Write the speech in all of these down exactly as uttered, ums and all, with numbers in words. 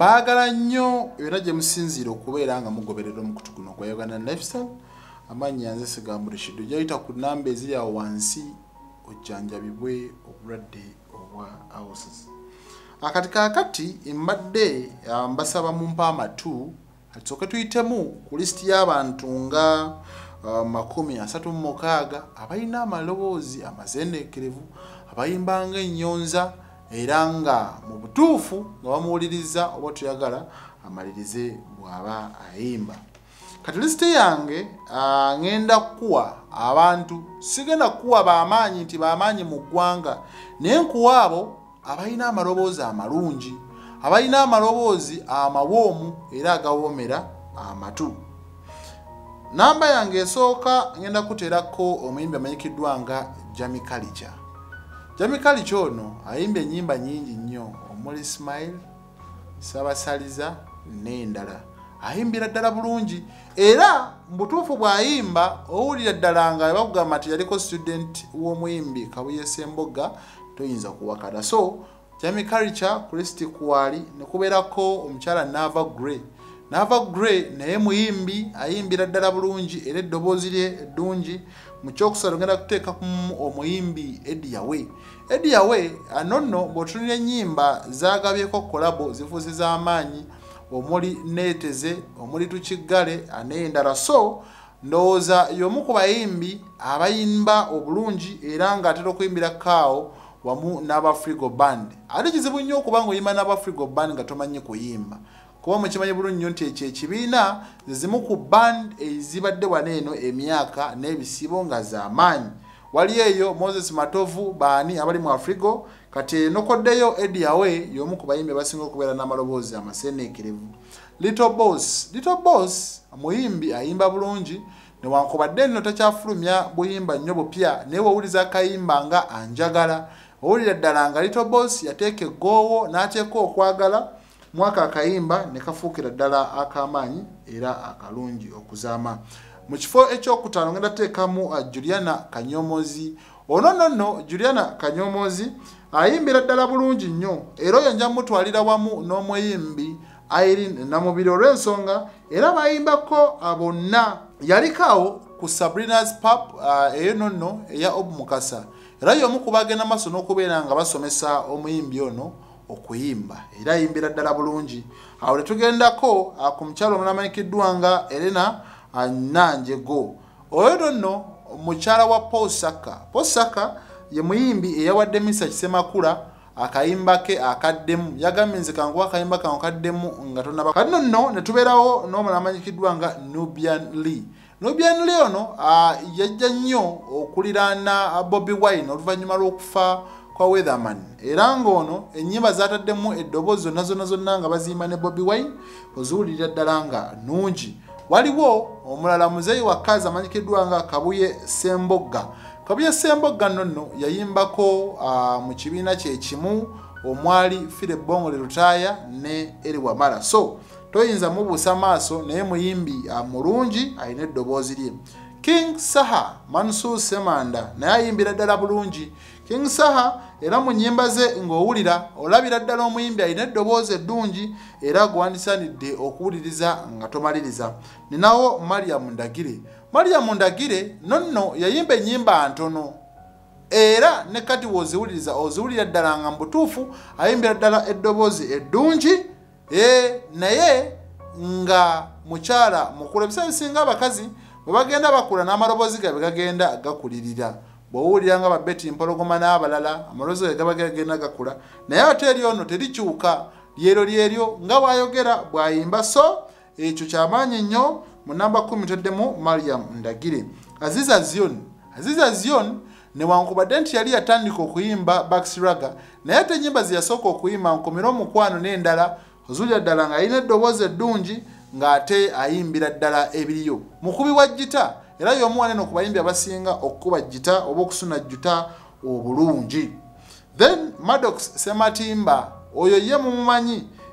Baagala nnyo era gye musinziira okubeera nga mugoberera omukutu guno gwa Uganda Lifestyle. Amanyi yanze sigambula shido jayita ku namba eziri awo wansi ojjanjabibwe obulwadde obwa houses. Akati kakati mbadde mbasaba mu mpa amatu atusoke tuyitemu ku listi y'abantu nga uh, makumi asatu mu mukaaga abalina amaloboozi amaseeneekerevu abayimbanga ennyonza era nga mu butuufu nga bamuwuliriza oba tuyagala amalirize bw'aba ayimba. Kati lisiti yange uh, ngenda kuwa abantu sigenda kuwa bamaanyi nti bamaanyi mu ggwanga naye nkuwa abo abalina amaloboozi amalungi abalina amaloboozi amawoomu era agawoomera amatu. Namba yange esooka ngenda kuteerako omuyimbi amanyikiddwa nga Jamie Culture. Jamie Culture ono ayimba ennyimba nnyingi nnyo omuli Smile, Sabasaliza n'endala. Ayimbira ddala bulungi era mbutuufu bw'ayimba owulira ddala nga bakugamba nti yaliko student w'omuyimbi Kabuye Ssemboga toyinza kuwakala. So Jamie Culture Kristi kuwali ne kubeerako omukyala Nava Gray. Nava Gray naye muyimbi ayimbira ddala bulungi era eddoboozi lye eddungi. Mu kyokusatu ngenda kuteeka ku omuyimbi Eddie Yawe. Eddie Yawe anonno bw'otunira ennyimba zaagabyeko kolabo zifuuse z'amaanyi omuli Neeteze omuli Tukiggale n'endala. So ndowooza y'omu ku bayimbi abayimba obulungi era ng'atera okuyimbira kaawo wamu n'Abafrigo Band. Ate kizibu nnyo okuba ng'oyimba n'Abafrigo Band nga tomanyi kuyimba kuba mukimanyi bulungi nnyo nti ekyo ekibiina zizimu ku band ezibadde wano eno emyaka n'ebisibo nga z'amaanyi. Wali eyo Moses Matovu baani abali mu Afrigo kati nokoddeyo Eddie Yawe y'omu ku bayimbi abasinga okubeera n'amaloboozi amaseeneekerevu. Little Boss Little Boss muyimbi ayimba bulungi newankubadde nno takyafulumya buyimba nnyo bupya naye wowuliza akayimba nga Anjagala owulira ddala nga Little Boss yateeka eggoowo n'ateeka okwagala mwaka akayimba ne kafuukira ddala ak'amaanyi era akalungi okuzaama. Mu kifo ekyokutaano ngenda teekamu uh, Juliana Kanyomozi. Ono nonno Juliana Kanyomozi ayimbira ddala bulungi nnyo era oyo nja mutwalira wamu n'omuyimbi Irene Namubiri olw'ensonga era bayimbako bonna. Yalikaawo ku Sabrina's Pub uh, eyo nonno eya Obu Mukasa era y'omu ku bagenda maaso n'okubeera nga basomesa omuyimbi ono okuyimba era ayimbira ddala bulungi. Awo ne tugendako uh, ku mukyalo omulamanyikiddwa nga Elena uh, Nanjego. Oyo nno mukyala wa Paul Saka. Paul Saka ye muyimbi eyawadde Misa Kisemakula akayimba ke akaddemu yagambye nze kanguwa akayimba kangu kaddemu nga tonaba. Kati nno ne tubeerawo n'omulamanyikiddwa nga Nubian Lee. Nubian Lee ono uh, yajja nnyo okuliraana Bobby Wine oluvannyuma lw'okufa kwa Weatherman era ng'ono ennyimba zaataddemu eddoboozi zonna zonna zonna nga bazimba ne Bobby Wine oziwulira ddala nga nnungi. Waliwo omulala muzeeyi wa kazi amanyikiddwa nga Kabuye Ssemboga. Kabuye Ssemboga nonno yayimbako uh, mu kibiina kye kimu omwali Fire Bongole Lutaaya ne Eri Wamala. So toyinza mubuusa maaso naye muyimbi uh, mulungi alina eddoboozi lye. King Saha Mansour Semanda naye ayimbira ddala bulungi. King Saha era mu nnyimba ze ng'owulira olabira ddala omuyimbi alina eddoboozi eddungi era gwandisanidde okuwuliriza nga tomaliriza. Ninawo Mariam Ndagire. Mariam Ndagire nonno yayimba ennyimba ntono era ne kati woziwuliriza oziwulira ddala nga mbutuufu ayimbira ddala eddoboozi eddungi e, naye nga mukyala mukulu. Ebisa bisinga abakazi bwe bagenda bakula n'amaloboozi gabe gagenda gakulirira. Bw'owulira nga Babeti Mpologoma n'abalala amaloboozi ge gaba gagenda gakula naye ate eri ono terikyuka lyero lyeryo nga bw'ayogera bw'ayimba. So ekyo kyamaanyi nnyo. Mu namba kumi teddemu Mariam Ndagire. Aziza Zion Aziza Zion newankubadde nti yali yatandika okuyimba Backsraga naye ate ennyimba ze yasooka okuyimba Nkomera Omukwano n'endala ozulira ddala nga alina eddoboozi eddungi ng'ate ayimbira ddala ebiriyo. Mukubi wa gita era y'omu wanene ku bayimbi abasinga okukuba gita oba okusuna gita obulungi. Then Maddox Sematimba oyo ye mumumanyi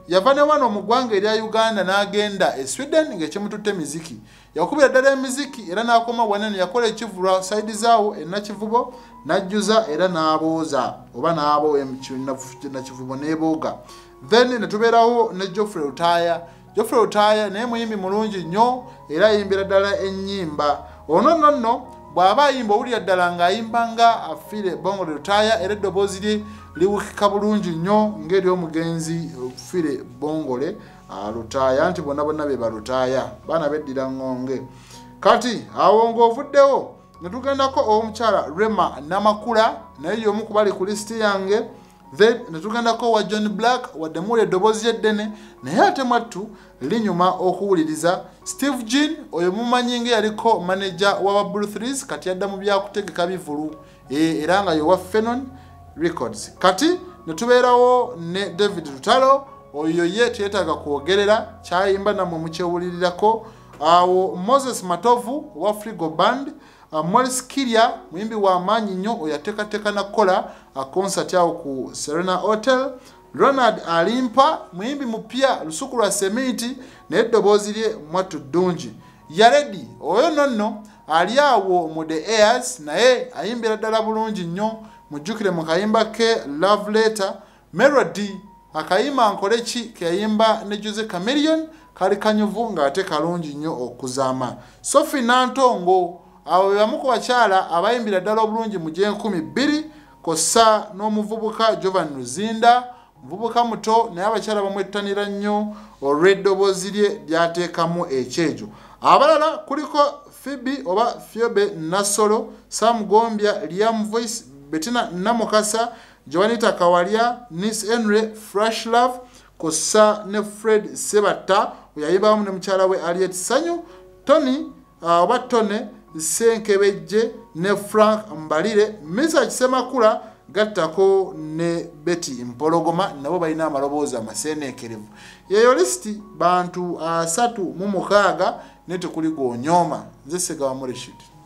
yava ne wano mu ggwanga erya Uganda n'agenda e Sweden ng'ekimututte miziki yakubira ddala emiziki era n'akoma wanene yakola ekivulwa saidi zaawo ennakivubo n'ajjuza era n'abooza oba n'abo nakivubo n'ebooga then ne tubeerawo ne Geoffrey Rutaya Geoffrey Rutaya naye muyimbi mulungi nnyo era ayimbira ddala ennyimba ono nno nno bw'aba ayimba owulira ddala ng'ayimba nga afiire Bongo Rutaya era eddoboozi lye liwukika bulungi nnyo ng'ery'omugenzi Fire Bongole Rutaya nti bonna bonna be Barutaya baana beddira ngonge kati awo ng'ovuddewo ne tugendako omukyala Rema Namakula naye y'omu ku bali ku lisiti yange then ne tugendako wa John Black wadde muwulira eddoboozi eddene naye ate mwattu linyuma okuwuliriza Steve Jean oyo mumanyi ng'eyaliko manager wa Blue Threes kati yadda mu byakutegeka bivulu era nga yowa Phenon Records kati ne tubeerawo ne David Lutalo oyo ye teetaaga kwogerera kyayimba namwe mukyewulirirako awo Moses Matovu wa Frigo Band uh, Morris Kiria muyimbi wa maanyi nnyo oyo ateekateeka nakola a concert awo ku Serena Hotel Ronald Alimpa muyimbi mupya lusuku lwa semiti naye eddoboozi lye mwattu ddungi Yaredi oyo nonno ali awo mu The Airs naye ayimbira ddala bulungi nnyo mujjukire mu kayimba ke Love Letter Melody akayimba nkole ki kayimba ne Jose Chameleon kali kanyuvu ng'ate kalungi nnyo okuzaama Sophie Nantongo abo bamu ku bakyala abayimbira ddala obulungi mu gy'enkumi bbiri kossa n'omuvubuka Jovan Luzinda muvubuka muto naye abakyala bamwettanira nnyo olw'eddoboozi lye lyateekamu ekyejo abalala kuliko Phoebe oba Fiobe Nasolo Sam Gombia Liam Voice Bettina Namukasa Joanita Kawalya Nis Henry Fresh Love kossa ne Fred Sebata yayimbamu ne mukyala we Aliet Sanyu Tony uh, oba Tone Senkebejje ne Frank Mbalire Misa Kisemakula gattako ne Betty Mpologoma nabo balina amaloboozi amaseeneekerevu yeyo listi bantu asatu mu mukaaga ne tekuli gonyooma nze Segawa Rashid.